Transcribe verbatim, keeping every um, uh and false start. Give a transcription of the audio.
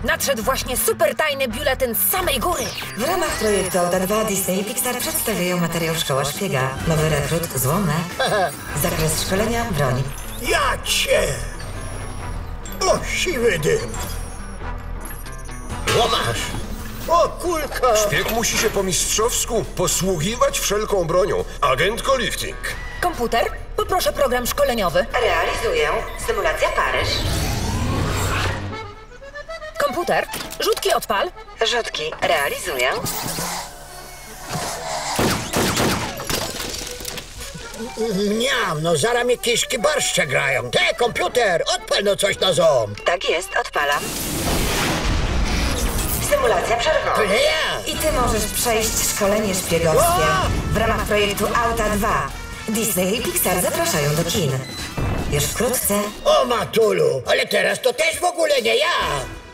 Nadszedł właśnie super tajny biuletyn z samej góry. W ramach projektu Auta dwa Disney i Pixar przedstawiają materiał Szkoła Szpiega. Nowy rekrut, złomę. Zakres szkolenia, broń. Ja cię! O, siwy dym! Łomasz! O, kulka! Szpieg musi się po mistrzowsku posługiwać wszelką bronią. Agentko Lifting. Komputer, poproszę program szkoleniowy. Realizuję. Symulacja Paryż. Komputer, rzutki odpal. Rzutki. Realizuję. Mniam, no zaraz mnie kiszki barszcze grają. Te, komputer, odpal no coś na ząb. Tak jest, odpalam. Symulacja przerwowa. To nie ja! I ty możesz przejść szkolenie szpiegowskie w ramach projektu Auta dwa. Disney i Pixar zapraszają do kin. Już wkrótce. O, Matulu, ale teraz to też w ogóle nie ja!